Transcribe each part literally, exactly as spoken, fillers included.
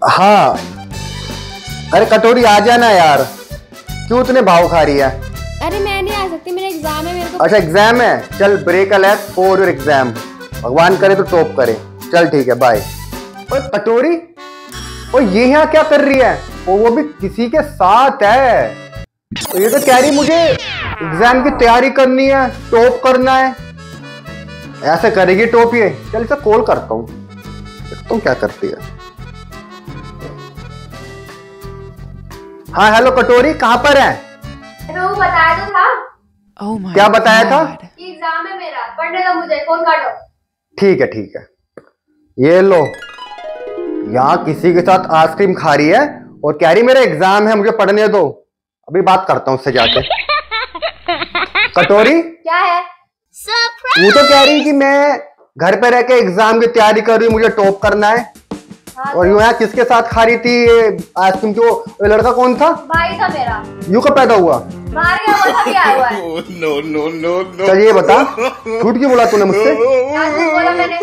हाँ, अरे कटोरी आ जाना यार, क्यों इतने भाव खा रही है? अरे मैं नहीं आ सकती, मेरा एग्जाम है, मेरे को। अच्छा एग्जाम है, चल break a leg for your exam. भगवान करे तो टॉप करे। चल ठीक है, बाय। और कटोरी, और ये यहाँ क्या कर रही है? और वो भी किसी के साथ है। तो ये तो कह रही मुझे एग्जाम की तैयारी करनी है, टॉप करना है। ऐसे करेगी टॉप ये? चल इसे कॉल करता हूँ, देखता हूँ क्या करती है। हाँ हेलो कटोरी, कहाँ पर है? तो बताया तो था। oh my क्या बताया God. था? एग्जाम है मेरा, पढ़ने दो मुझे, फोन काटो। ठीक है ठीक है, ये लो। यहाँ किसी के साथ आइसक्रीम खा रही है और कह रही मेरा एग्जाम है, मुझे पढ़ने दो। अभी बात करता हूँ उससे जाके। कटोरी क्या है? वो तो कह रही कि मैं घर पे रह के एग्जाम की तैयारी कर रही हूँ, मुझे टॉप करना है। हाँ, और यूं यहाँ किसके साथ खा रही थी आइसक्रीम? वो लड़का कौन था? भाई था मेरा। यूं कब पैदा हुआ? मार गया वो था, क्या हुआ है? No no no no. चल ये बता, झूठ क्यों बोला तूने मुझसे? क्या झूठ बोला मैंने?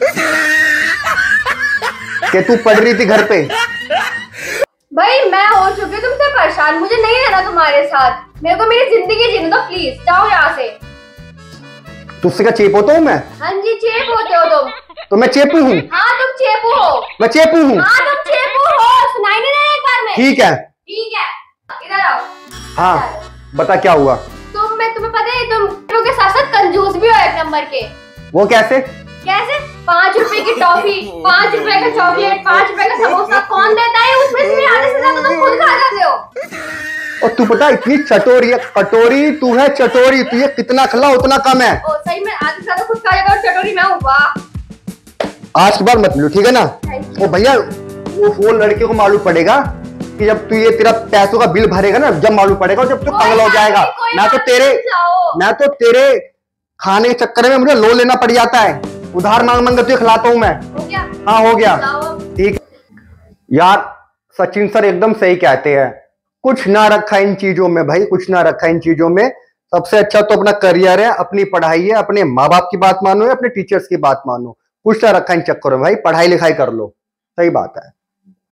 कि तू पढ़ रही थी घर पे? भाई मैं हो चुकी हूँ तुमसे परेशान, मुझे नहीं रहना तुम्हारे साथ। मेरे को मेरी जिंदगी जीने दो प्लीज, जाओ यहाँ से। तुझसे क्या चेप होता हूँ मैं? हाँ जी चेप होते हो तुम। तो मैं चेपू हूँ? हाँ तुम चेपू हो। मैं चेपू हूँ? हाँ तुम चेपू हो, सुनाई नहीं दे एक बार में? ठीक है ठीक है, इधर आओ। हाँ बता क्या हुआ? तुम मैं तुम्हें पता है तुम लोगों के साथ साथ कंजूस भी हो एक नंबर के। वो कैसे? कैसे? पाँच रुपए की टॉफी, पाँच रुपए का चॉकलेट, पाँच रुपए का समोसा कौन देता है? उसमें से आधे से ज्यादा तुम खुद खा जाते हो। और तू पता इतनी चटोरी है कटोरी, तू है चटोरी, तू ये कितना खिला उतना कम है। ओ सही में आधे से ज्यादा खुद खा जाता हूँ, चटोरी मैं हूँ। वाह, आज के बाद मत लो, ठीक है ना? ओ भैया, वो, वो लड़के को मालूम पड़ेगा कि जब तू ये तेरा पैसों का बिल भरेगा ना, जब मालूम पड़ेगा, जब तू पागल हो जाएगा। मैं तो तेरे मैं तो तेरे खाने के चक्कर में मुझे लो लेना पड़ जाता है, उधार मांग मांग तुझे खिलाता हूँ मैं। हो गया? हाँ हो गया। ठीक यार, सचिन सर एकदम सही कहते हैं, कुछ ना रखा इन चीजों में भाई, कुछ ना रखा इन चीजों में। सबसे अच्छा तो अपना करियर है, अपनी पढ़ाई है, अपने माँ बाप की बात मानो या अपने टीचर्स की बात मानो। कुछ ना रखा इन चक्करों में भाई, पढ़ाई लिखाई कर लो। सही बात है।